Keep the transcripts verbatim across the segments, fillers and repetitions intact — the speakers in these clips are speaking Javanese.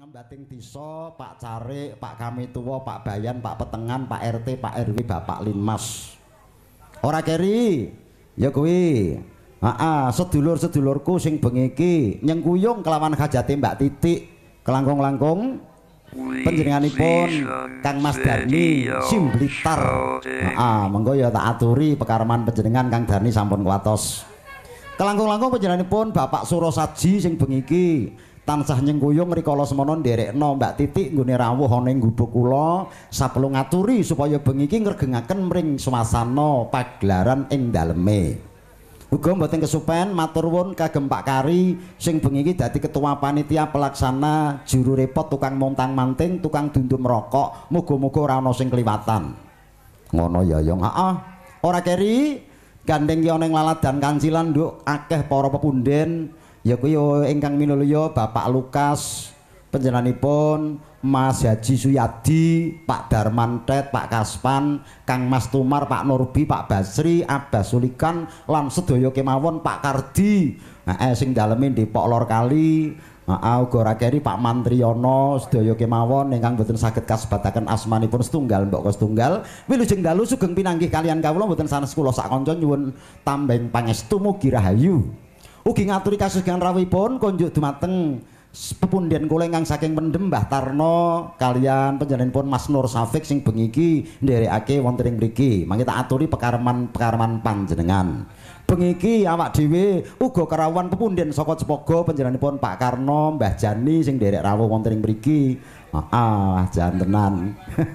Sambating desa, Pak Carik, Pak Kami Tuwa, Pak Bayan, Pak Petengan, Pak R T, Pak R W, Bapak Linmas. Ora keri, ya kuwi. Heeh, sedulur-sedulurku sing bengi iki nyengkuyung kelawan hajate Mbak Titik, kelangkung-langkung panjenenganipun Kang Mas Darni Sim Blitar. Heeh, monggo ya tak aturi pekareman panjenengan Kang Darni sampun kuwatos. Kelangkung-langkung panjenenganipun Bapak Surosaji sing bengi iki tansah nyengkuyung rikala semono nderekno Mbak Titik nggone rawuh ana ing gubuk kula saperlu ngaturi supaya bengi iki ngregengaken mring swasana pagelaran ing daleme. Uga mboten kesupen matur nuwun kagem Pak Kari sing bengi iki dadi ketua panitia pelaksana juru repot tukang montang-manting tukang dundum rokok muga-muga ora ana sing kliwatan. Ngono ya ya heeh. Ora keri gandeng ki ana ing laladan kancilan nduk akeh para pepunden ya kuwi ingkang minulya Bapak Lukas panjenenganipun Mas Haji Suyadi, Pak Darmantet, Pak Kaspan, Kang Mas Tumar, Pak Nurbi, Pak Basri, Abbas Sulikan lan sedaya kemawon Pak Kardi. Heeh sing daleme Depok Lor Kali. Heeh uga ora keri Pak Mantriyono sedaya kemawon ingkang boten saged kasebataken asmanipun setunggal mbok setunggal. Wilujeng dalu sugeng pinanggih kalian kawula boten sanes kula sak kanca nyuwun tambeng pangestu mugi rahayu. Ugi ngaturi kasugengan rawuhipun konjuk dumateng pepunden kula ingkang saking Pendem Mbah Tarno kalian panjenenganipun Mas Nur Safik sing bengi iki nderekake wonten ing mriki. Mangke tak aturi pekareman-pekareman panjenengan. Bengi iki awak dhewe uga kerawuhan pepunden saka Cepogo panjenenganipun Pak Karno, Mbah Jani sing nderek rawuh wonten ing mriki. Ah, jantenan.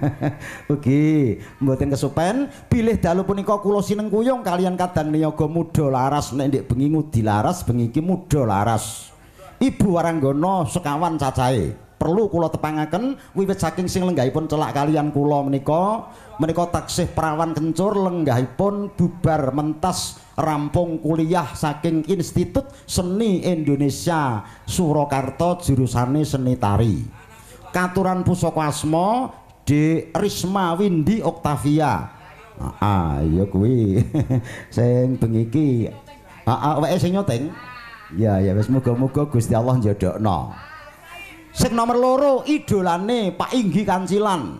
Ugi mboten kesupen bilih dalu punika kula sinengkuyung kalian kadang niyaga muda laras nek ndek bengi ngudi laras bengi iki muda laras. Ibu Waranggana sekawan cacahe. Perlu kula tepangaken wiwit saking sing lenggahipun celak kalian kula menika menika taksih perawan kencur lenggahipun bubar mentas rampung kuliah saking Institut Seni Indonesia Surakarta jurusane seni tari. Katuran pusaka asma De Risma Windy Octavia. Ah ya kuwi sing bengi iki heeh awake sing nyoteng. Ya ya wis muga-muga Gusti Allah njodhokno. Sing nomor loro idolane Pak Inggi Kancilan.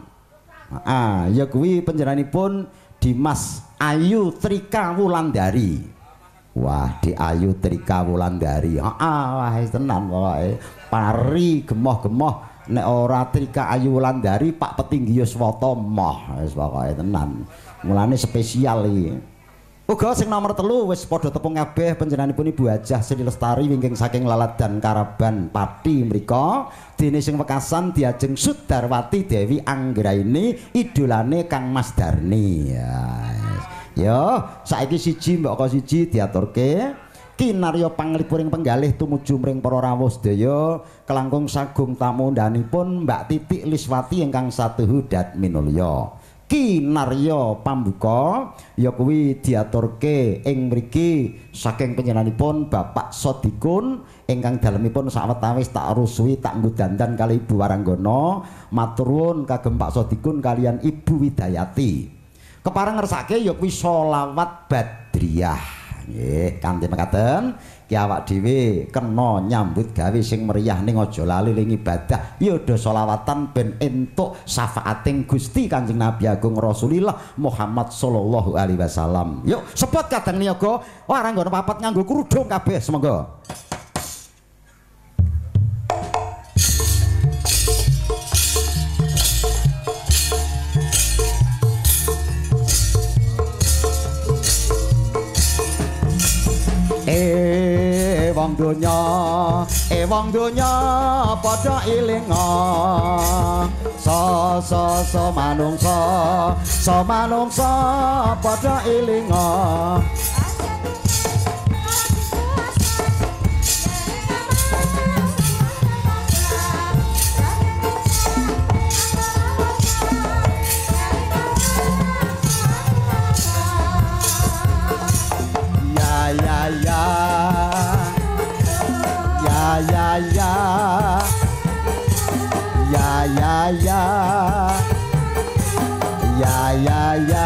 Ah ya kuwi panjenenganipun Dimas Ayu Trika Wulandari. Wah, Di Ayu Trika Wulandari. Heeh wah tenan pokoke. Pari gemoh-gemoh nek ora Trika Ayu Wulandari Pak Petinggi Yuswata moh wis pokoke tenan. Mulane spesial iki. Uga sing nomor telu wis padha tepung kabeh panjenenganipun Ibu Hajah Sri Lestari wingking saking Laladan Karaban Pati mrika dene sing wekasan diajeng Sudarwati Dewi Anggraini idolane Kang Mas Darni. Ya. Yo, saiki siji mbok siji diaturke kinarya panglipuring penggalih tumuju mring para rawuh sedaya kelangkung sagung tamu ndanipun Mbak Titik Liswati ingkang satuhu dat minulya. Kinarya pambuka ya kuwi diaturke ing mriki saking panjenenganipun Bapak Sodikun ingkang dalemipun sawetawis tak rusui tak nggo dandan kali Ibu Waranggana matur nuwun kagem Pak Sodikun kalian Ibu Widayati. Kepareng ngersake ya kuwi sholawat badriyah. Nggih, kanthi mekaten ki awak dhewe kena nyambut gawe sing meriah ning aja lali ning ibadah. Ya do sholawatan ben entuk syafaating Gusti Kanjeng Nabi Agung Rasulillah Muhammad sallallahu alaihi wasallam. Yuk, sepot kadang niyaga Waranggana papat nganggo krudung kabeh semangga. Eh wong donya eh wong donya padha ilinga sa sa sa manungsa sa manungsa padha ilinga ya ya ya ya ya ya ya ya ya ya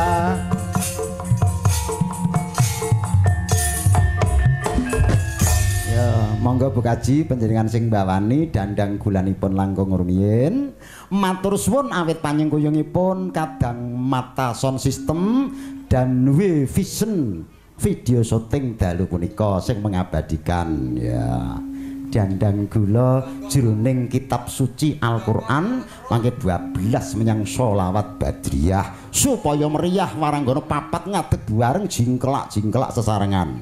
ya monggo Bu Kaji panjenengan sing bawani dandang gulanipun langkung rumiyin. Matur suwun awit panyengkuyungipun kadang mata sound system dan W Vision video syuting dalu punika sing mengabadikan ya. Dandang gula jroning kitab suci Al-Qur'an mangke dua belas menyang sholawat badriyah supaya meriah waranggana papat ngadeg bareng jingkelak-jingkelak sesarengan.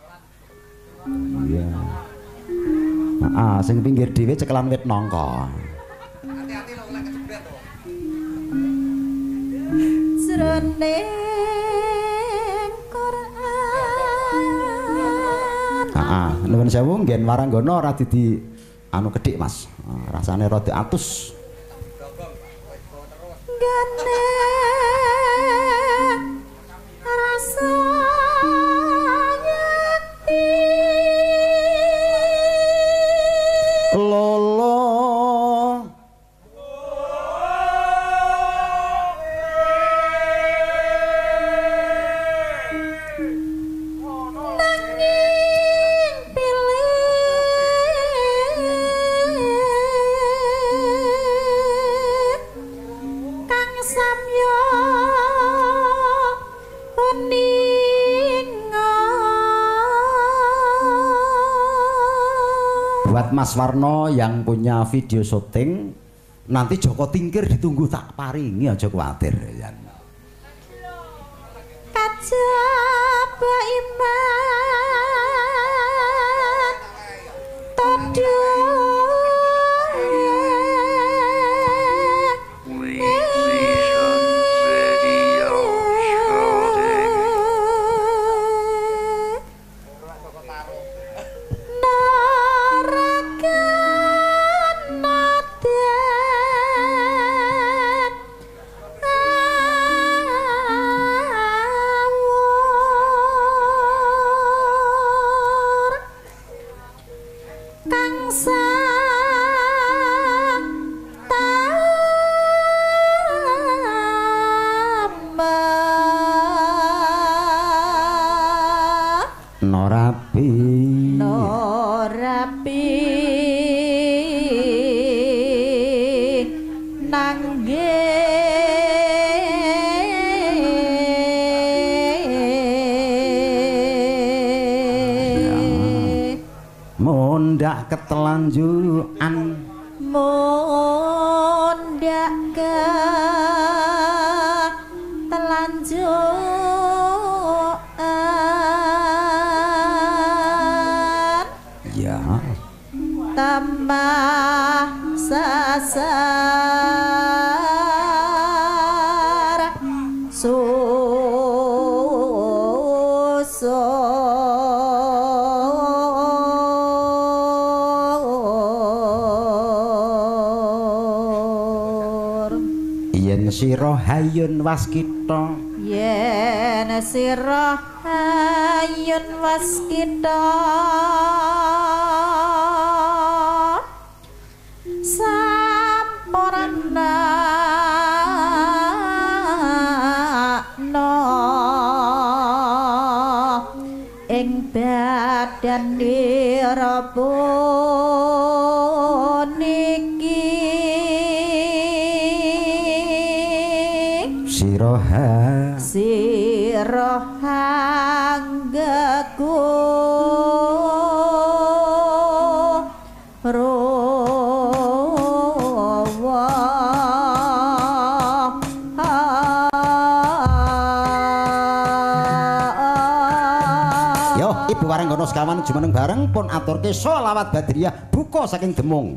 Iya. Heeh, sing pinggir dhewe cekelan wit nangka. Hati-hati lho lek kejebret to. Jroning Ah, nuwun sewu nggen waranggana ora didi anu kedhik Mas. Ah, rasane rada atus. Gane rasane lolo buat Mas Warno yang punya video syuting nanti Joko Tingkir ditunggu tak paringi aja kuwatir ya. Kajaba iman todo Norapi Norapi nangge mondak ketelanjuan mondak ketelanjuan tambah sasar susur yen sira hayun waskita yen sira hayun waskita samporana no ing badan dirapun niki siroha siroha nggaku Ibu Waranggono sekawan jumeneng bareng pun aturke sholawat badriyah buka saking Demung.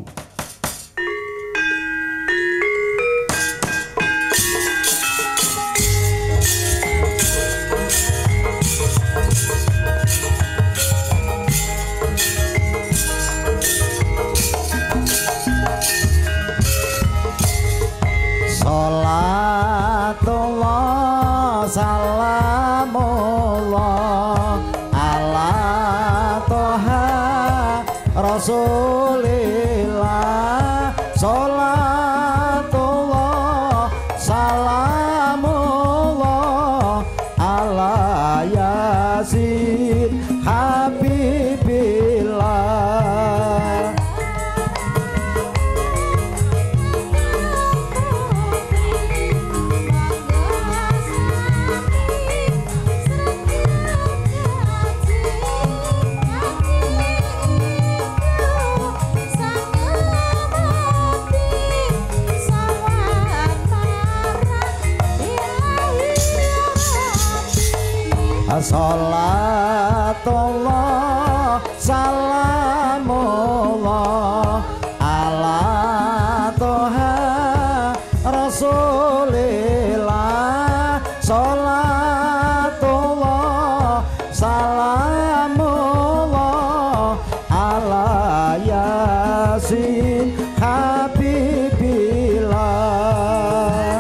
Sholatullah salamullah Rasulillah sholatullah salamullah ala yasin habibillah Salatullah salamullah ala toha rasulillah. Salatullah salamullah ala yasin habibillah.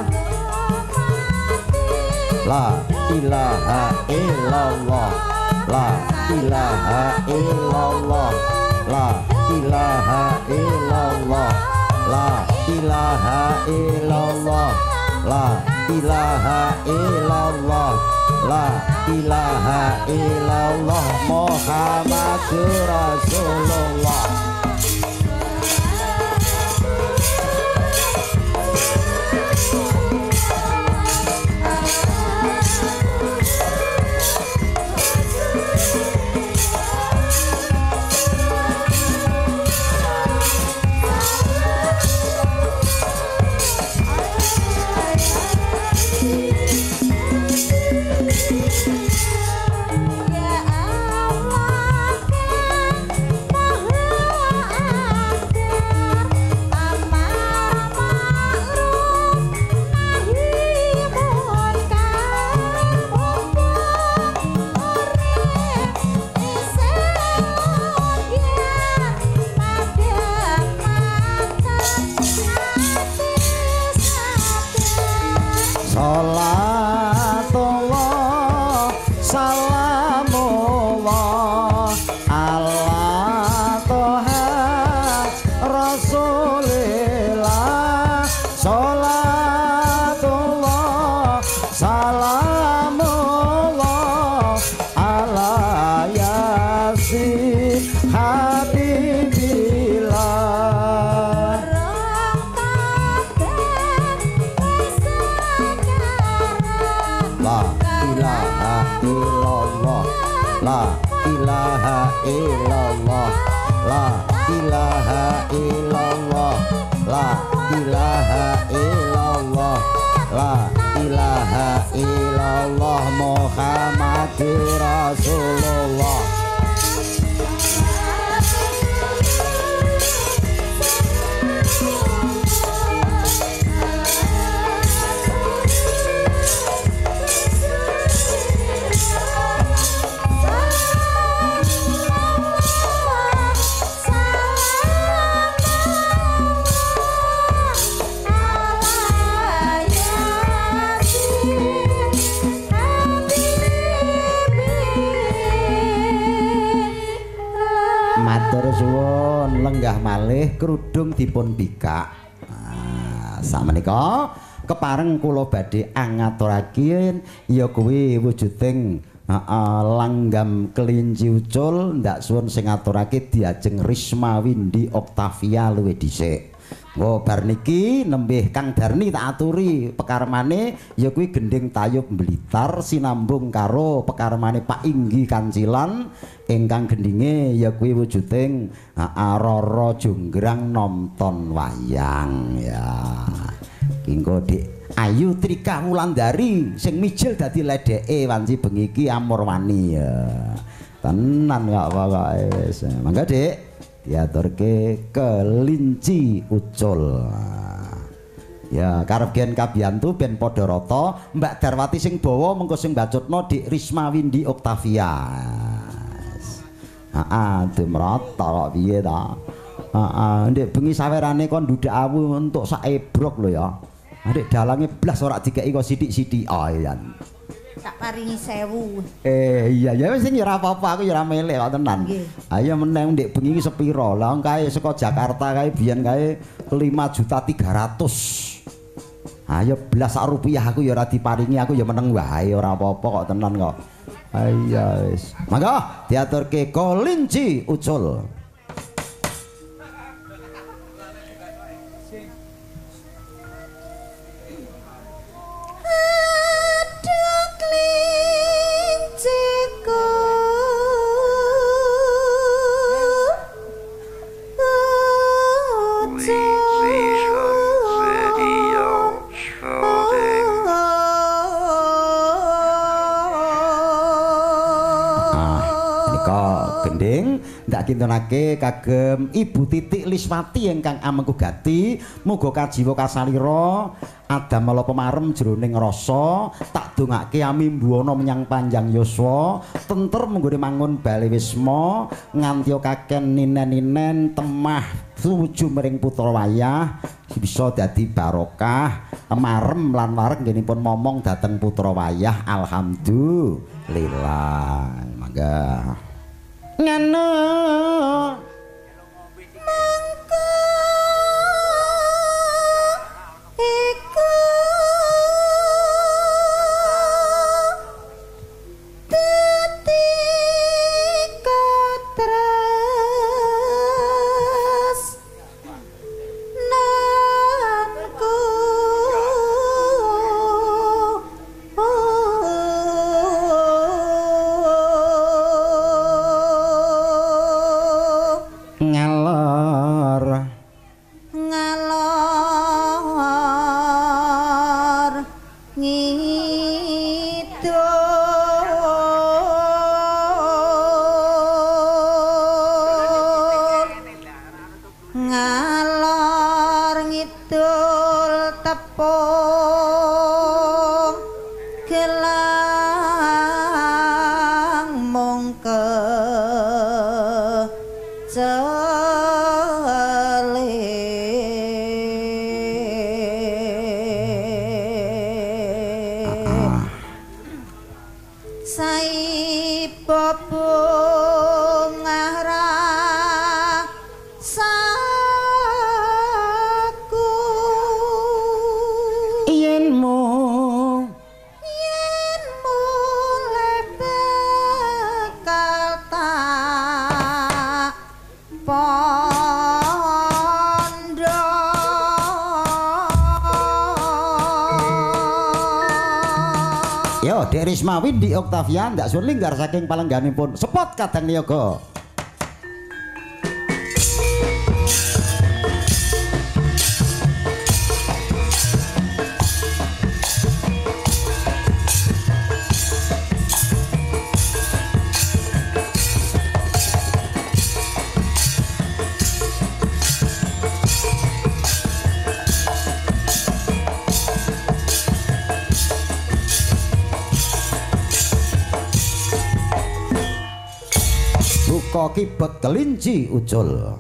La ilaha illallah, la ilaha illallah, la ilaha illallah, la ilaha illallah, la ilaha illallah, la ilaha illallah Muhammadur Rasulullah. Salatullah salamullah ala toha rasulillah. Salatullah salamullah ala yasin habibillah. La ilaha illallah, la ilaha illallah, la ilaha illallah, la ilaha illallah, la ilaha illallah Muhammadur Rasulullah. Matur suwun, lenggah malih kerudung dipun bikak. Nah, sakmenika kepareng kula badhe angaturaken ya kuwi wujuding heeh langgam kelinci ucul ndak suwun sing ngaturake diajeng Risma Windy Octavia luwih dhisik. Wo bar niki nembih Kang Darni tak aturi pekarmane ya kuwi gending tayub Blitar sinambung karo pekarmane Pak Inggi Kancilan ingkang gendinge ya kuwi wujuding heeh Roro Jonggrang nonton wayang ya. Kinggo Dik Ayu Trika Wulandari sing mijil dadi ledeke wanci bengi iki amurwani ya. Tenan kok pokoke wis. Mangga Dik diaturke kelinci ucul. Ya karep gen kabiyantu ben padha rata Mbak Darwati sing bawa mengko sing bacutno Dik Risma Windy Octavia. Heeh dumrata kok piye ta. Heeh ndek bengi sawerane kon ndudak awu untuk sak ebrok lho ya. Ndek dalange blas ora dikeki kok sithik-sithik ae yan. Tak paringi sewu. Eh iya ya wis sing ora apa-apa aku ya ora melek kok tenan. Ayo meneng ndek bengi iki sepiro? Lah kae saka Jakarta kae biyen kae lima juta tiga ratus. Ayo belas sak rupiah aku ya ora diparingi aku ya meneng wae ora apa-apa kok tenan kok. Ayo wis. Mangga diaturke kelinci ucul. tak kintunake kagem Ibu Titik Liswati ingkang amengku gati muga kajiwa kasalira adamala pemarem jroning rasa tak dongake amimbuwana menyang panjang yuswa tentrem nggone mangun bali wisma nganti kaken ninen-ninen temah tuju mring putra wayah bisa dadi barokah marem lan wareg nggenipun momong dhateng putra wayah alhamdulillah mangga ngene mangko iku dadi katras nanku ngalor ngalor ngidul ngalor ngidul tepung gelang mongke Dek Risma Windy Oktavian ndak suwun linggar saking palengganipun Spot Kadang Niyaga. Kibet kelinci ucul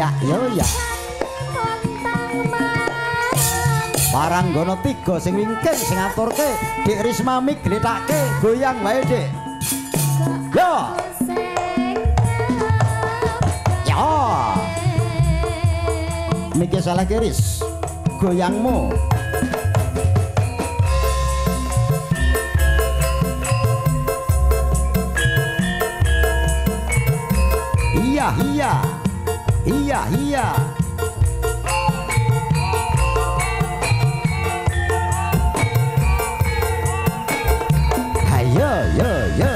ya yo ya Parang gono tiga sing wingking sing ngaturke Dik Risma mik glethake goyang wae Dik yo yo Miki salah kiris goyangmu iya iya iya iya ayo yo yo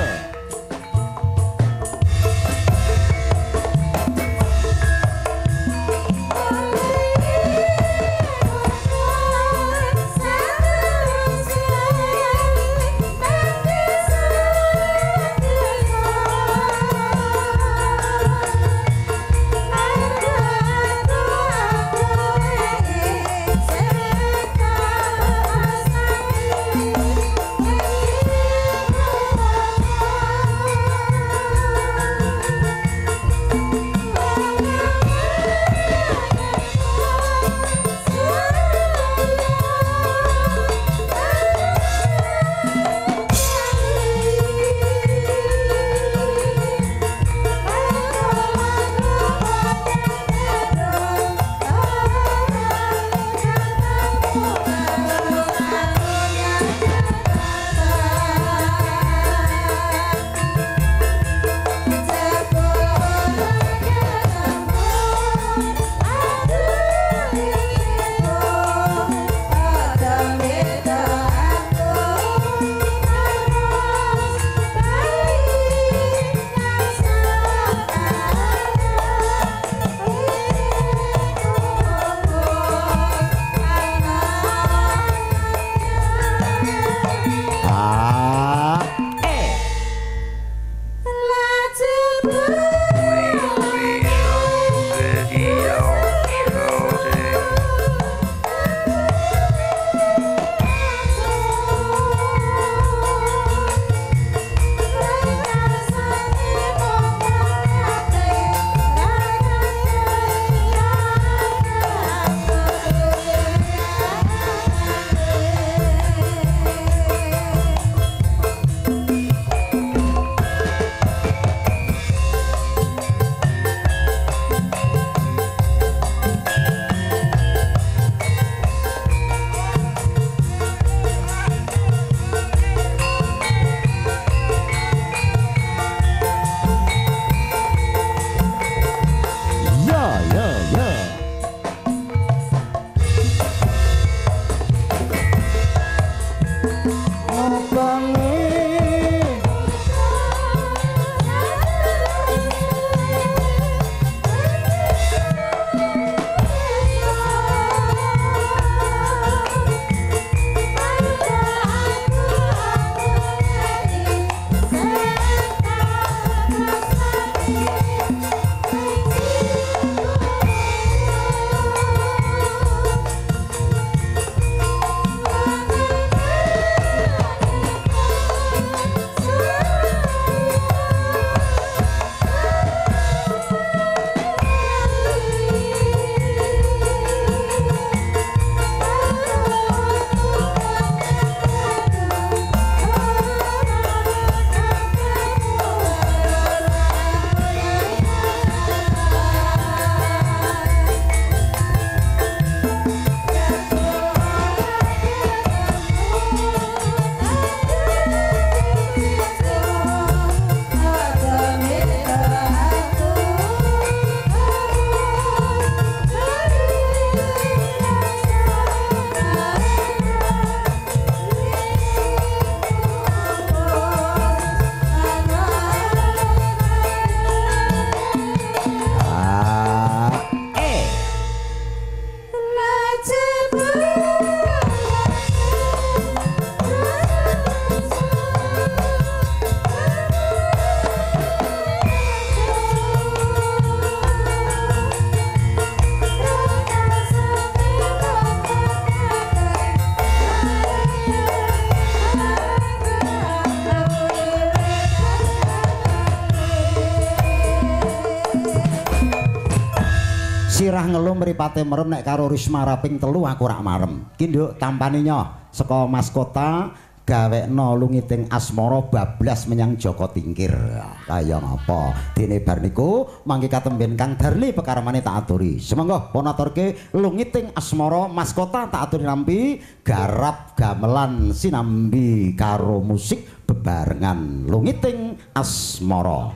ngelu mripate merem nek karo Risma raping telu aku rak marem. Ki nduk tampani nyoh saka Mas Kota gawekno lungiting asmara bablas menyang Joko Tingkir. Kaya ngapa? Dene bar niku mangke katemben Kang Darli pekaramane tak aturi. Semangga pun aturke lungiting asmara Mas Kota tak aturi nampi garap gamelan sinambi karo musik bebarengan lungiting asmara.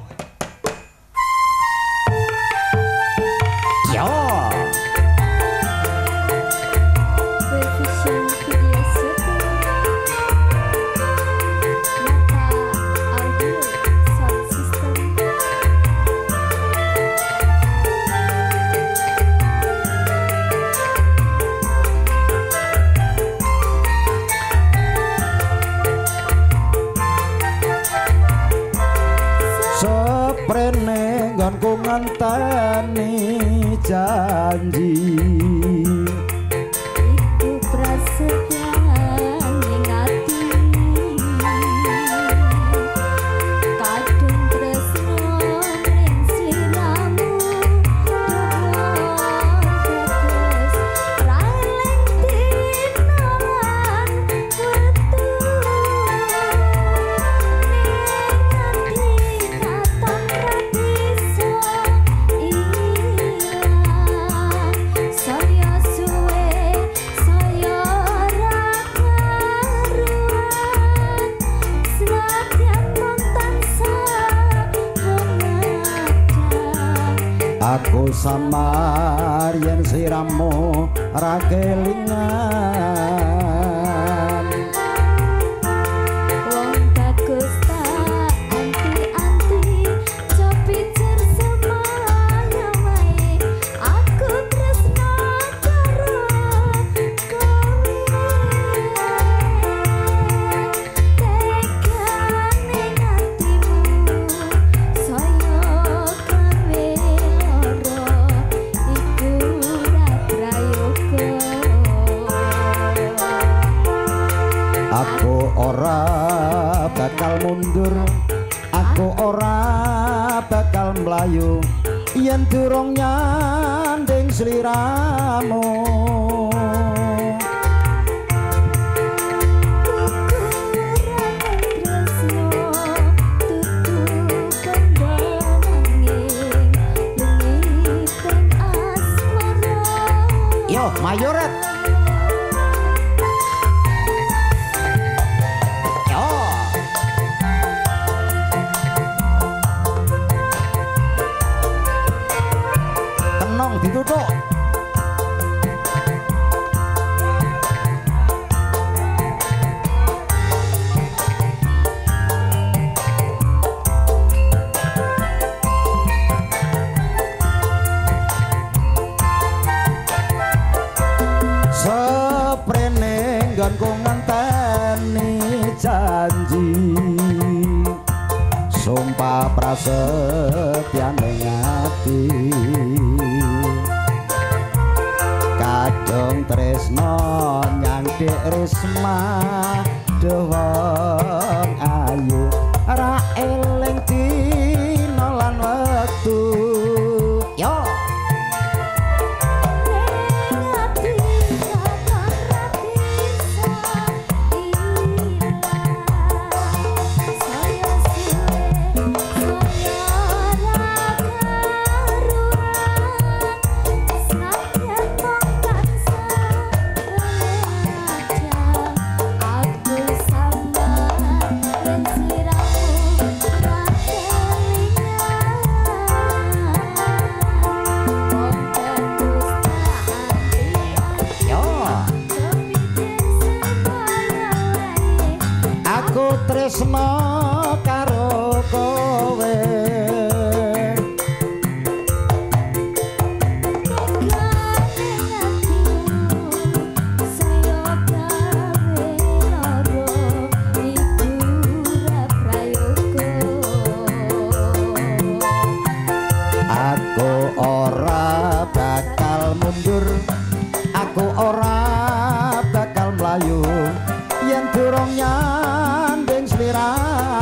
Yo. Seprene nggonku ngenteni janji iku prasetyan ning ati kadung tresno ning sliramu bagus raleng dinawan wetu ning katon bisa saya suwe saya ora karuan senadyan mantan aku samar yen siramu ra kelingan wong bagus tak anti-anti copicer semaya wae aku tresno karo kowe tekane atimu saya gawe loro iku ra prayoga aku ora bakal mundur aku ora bakal mlayu yen durung nyanding sliramu yo mayoret yo tenang ditutuk seprene nggonku ngenteni janji sumpah prasetyan ning ati kadung tresno nyang Dik Risma dewang ayu ra eling dina lan wektu yo tresno karo kowe aku ora bakal mundur aku ora bakal mlayu yen durung nyanding sliramu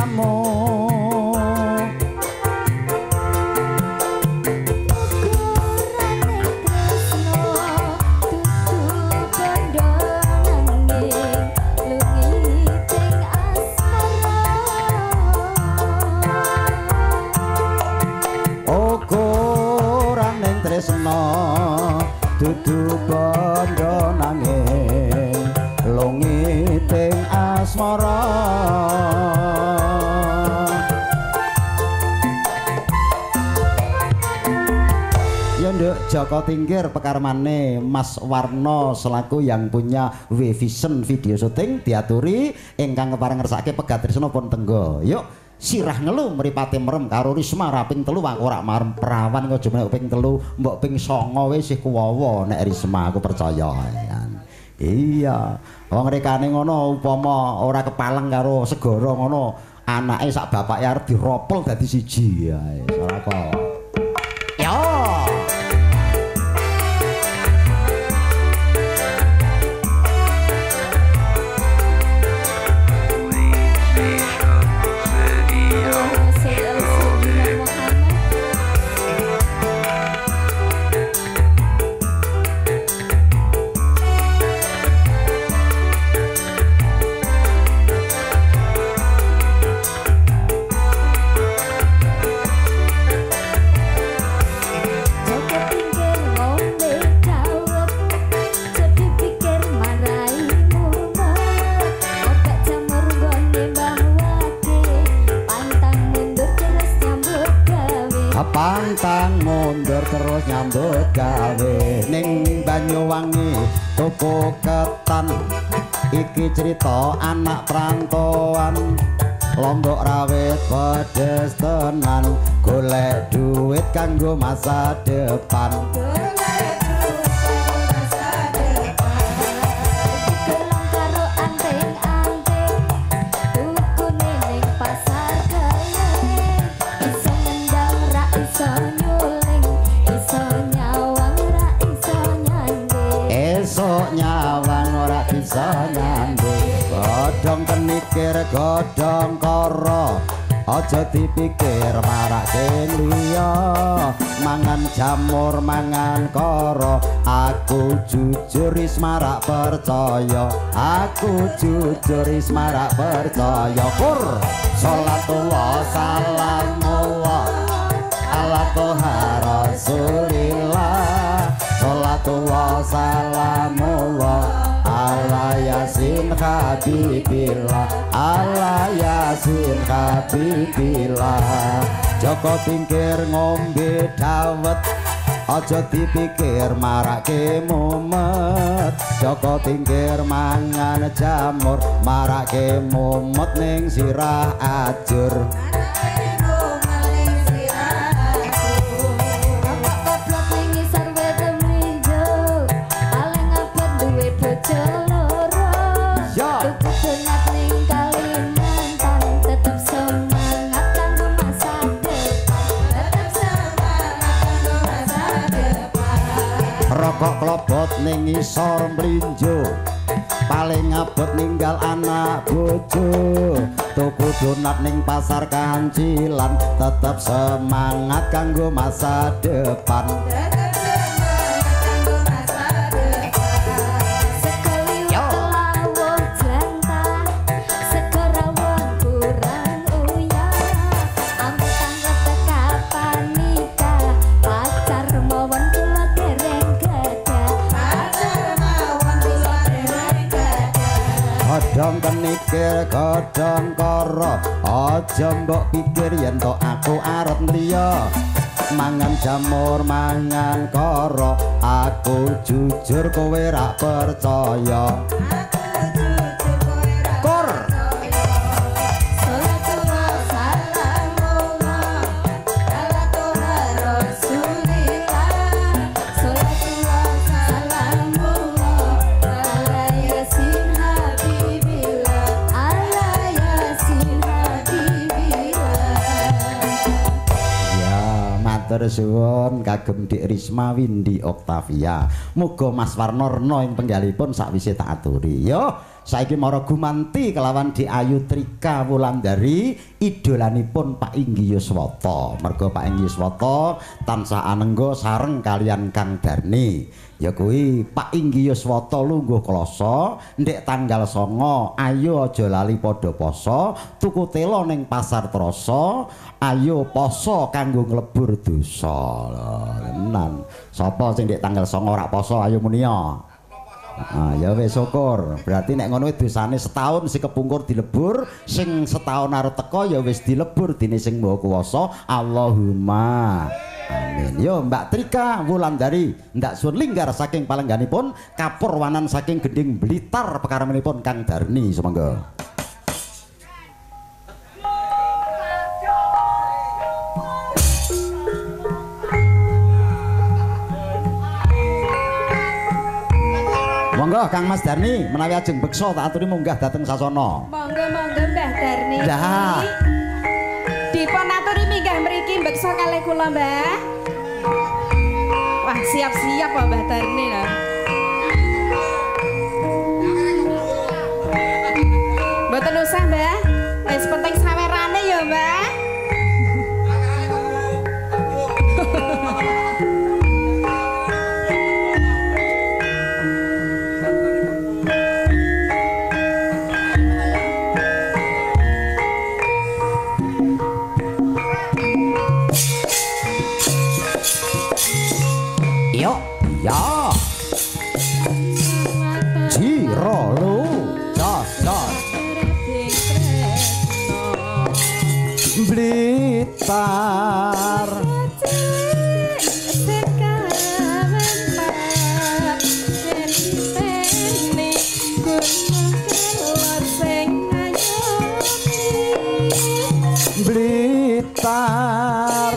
wiwiting asmara Nduk Joko Tingkir pekarmane Mas Warno selaku yang punya W-Vision video syuting diaturi ingkang kepareng ngersake pegatrisna pun tenggo. Yuk sirah ngelu mripate merem karo Risma raping telu aku ora marem perawan kok jemene ping telu mbok ping songo wis kuwowo nek Risma aku percaya. Iya, wong rekane ngono upama ora kepaleng karo segara ngono anake sak bapake arep diropel dadi siji. Ya, ora apa. Yo. Pantang mundur terus nyambut gawe ning Banyuwangi tuku ketan iki cerita anak perantauan Lombok rawit pedes tenan golek duit kanggo masa depan godhong kenikir godhong kara aja dipikir marake liya mangan jamur mangan kara aku jujur wis marak percaya aku jujur wis marak percaya kur sholatullah salamullah ala toha rasulillah sholatullah salamullah ala yasin habibillah ala yasin habibillah Joko Tingkir ngombe dawet aja dipikir marake mumet Joko Tingkir mangan jamur marake mumet ning sirah ajur rokok klobot ning isor mlinjo paling abot ninggal anak bojo tuku donat ning pasar kancilan tetep semangat kanggo masa depan godhong kenikir godhong kara aja mbok pikir yen to aku arep liya mangan jamur mangan kara aku jujur kowe ra percaya suwun kagem Dik Risma Windy Oktavia muga Mas Warno rena ing penggalipun sakwise tak aturi yo saiki mara gumanti kelawan Dik Ayu Trika Wulandari idolanipun Pak Inggi Yuswata merga Pak Inggi Yuswata tansah anengga sareng kalian Kang Darni ya kuwi Pak Inggi Yuswata lungguh kloso ndek tanggal songo ayo aja lali padha poso tuku telo ning pasar Trasa ayo poso kanggo nglebur dosa tenan sapa sing ndek tanggal songo ora poso ayo muni Ah ya wis syukur. Berarti nek ngono dosane setahun sing kepungkur dilebur, sing setahun arep teko ya wis dilebur dene sing Maha Kuwasa. Allahumma amin. Yo Mbak Trika Wulandari ndak sun linggar saking palengganipun Kapurwanan saking Gending Blitar pekaremanipun Kang Darni sumangga. Monggo Kang Mas Darni menawi ajeng beksa tak aturi munggah dhateng sasana. Monggo monggo Mbah Darni. Lah. Dipun aturi minggah mriki beksa kalih kula Mbah. Wah siap-siap kok Mbah Darni lho. Mboten usah Mbah. Wis penting sawerane ya Mbah. Yo, ya. Jiro lu, jos jos. Blitar. Blitar.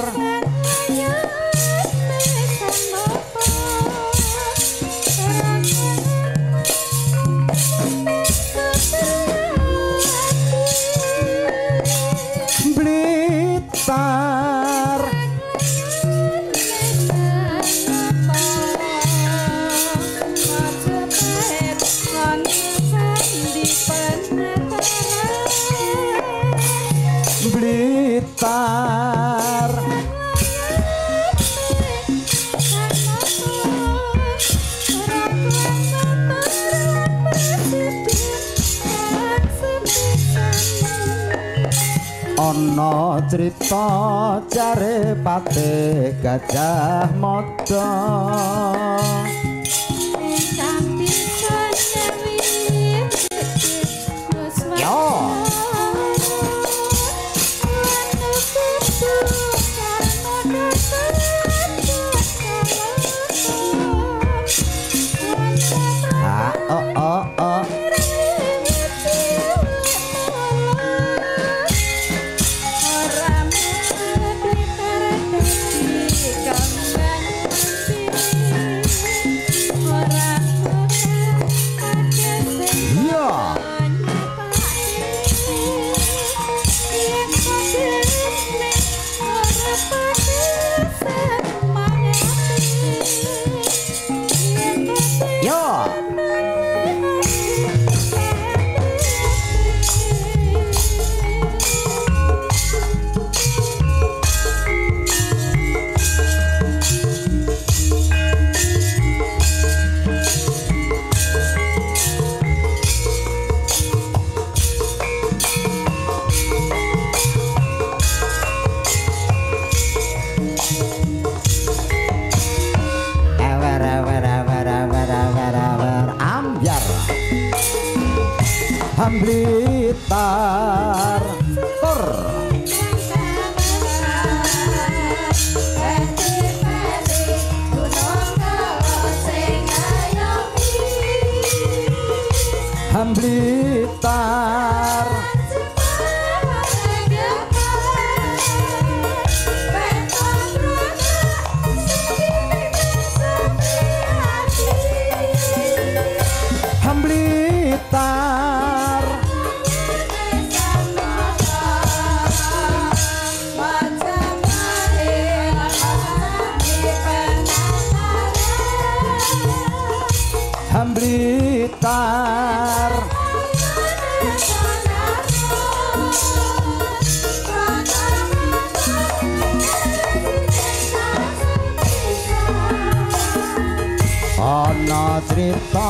Blitar. Blitar. Ana crita jare patih Gajah Mada. Yo. Ah, oh, oh, oh. Blitar tur Blitar Blitar Blitar ana crita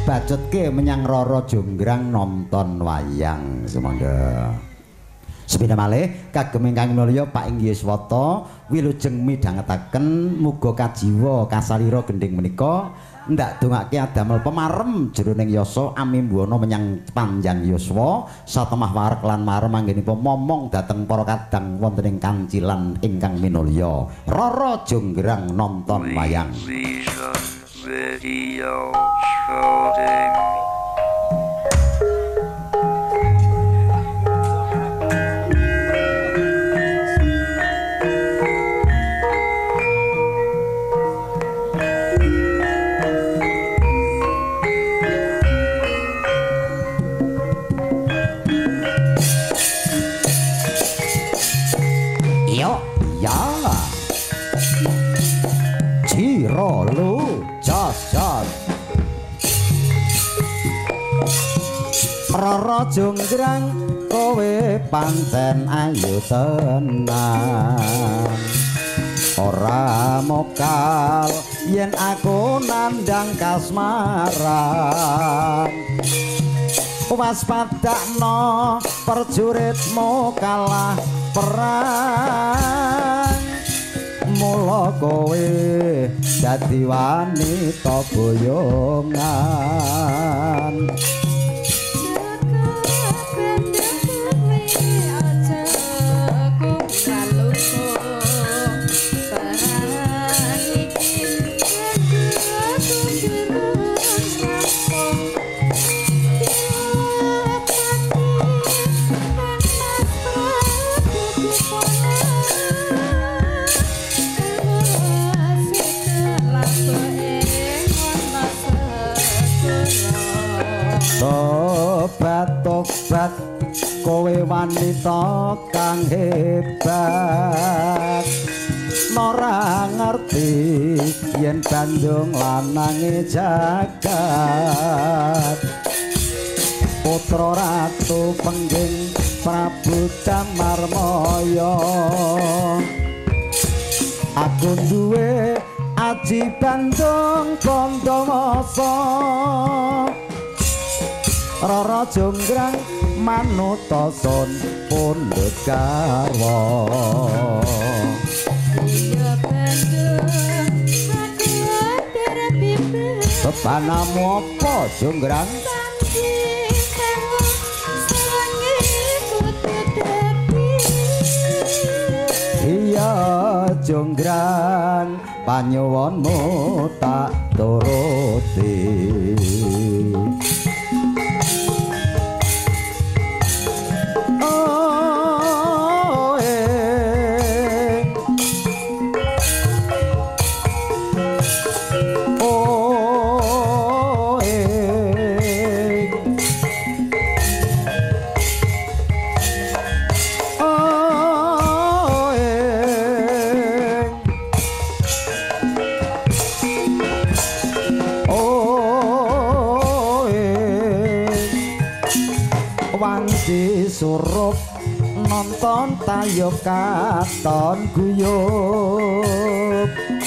bacutke menyang Rara Jonggrang nonton wayang semangga. Sepeda malih kagem ingkang mulya Pak Inggih Swata wilujeng midhangetaken muga kajiwa kasalira gending menika ndak dongake adamel pemarem jroning yasa amimbuana menyang panjang yuswa satemah warek lan marem anggenipun momong dhateng para kadang wonten ing kancilan ingkang minulya Rara Jonggrang nonton wayang. Video shooting. Lu jos jos Rara Jonggrang kowe pancen ayu tenan ora mokal yen aku nandang kasmaran waspadakno perjuritmu kalah perang mula kowe dadi wanita boyongan tobat-tobat kowe wanita kang hebat ora ngerti yen Bandung lanange jagat putra ratu pengging Prabu Damarmaya aku duwe aji Bandung Bondowoso Rara Jonggrang manuta sun pundhut garwa iya Bandung aku terpipi bebanamu apa Jonggrang iya Jonggrang panyuwunmu tak turuti surup nonton tayub katon guyub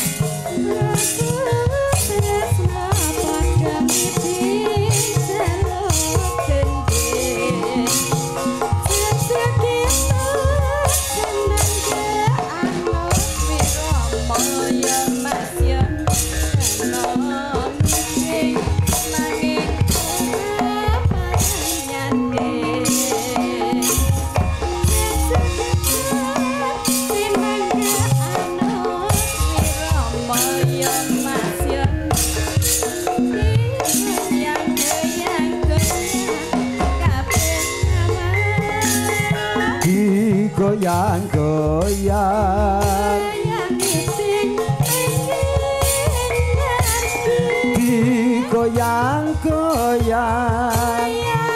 goyang goyang di goyang goyang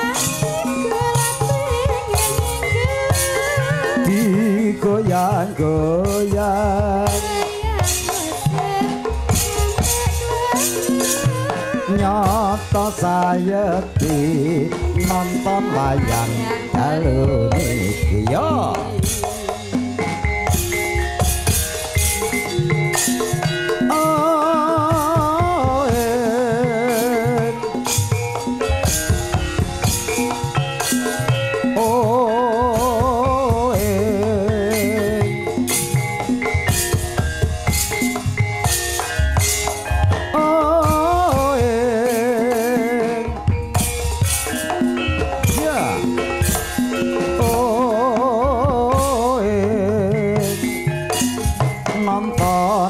di goyang goyang nyoto sayeti nonton wayang dalu niki yo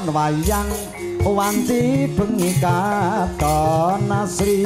wayang wanti bengi katon asri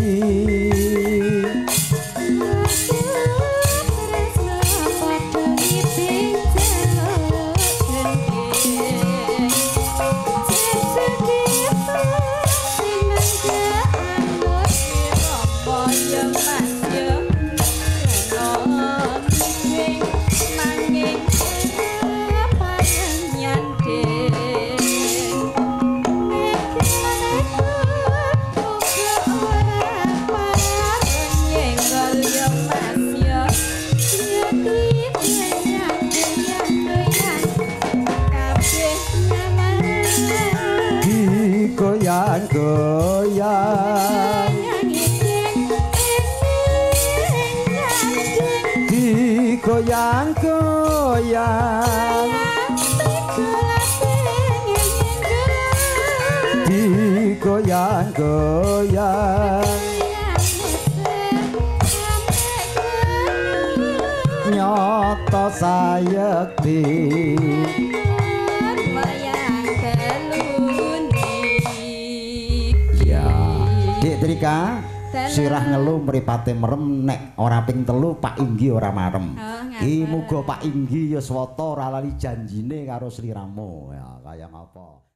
goyang goyang di goyang goyang di goyang goyang nyoto sayekti Dik Trika sirah ngelu mripate merem nek ora ping telu Pak Inggi ora marem. Ki muga Pak Inggi ya swata ora lali janjine karo sliramu ya kaya ngapa.